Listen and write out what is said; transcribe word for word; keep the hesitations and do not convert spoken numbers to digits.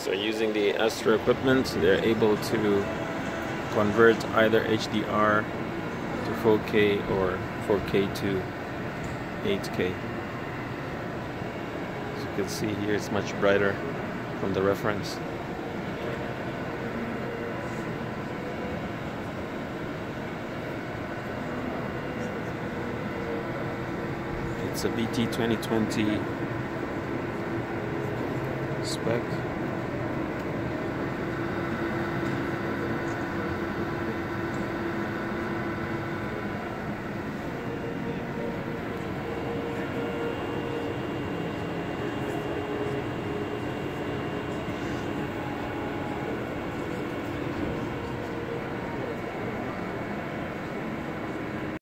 So using the Astro equipment, they're able to convert either H D R to four K or four K to eight K. As you can see here, it's much brighter from the reference. It's a B T twenty twenty spec.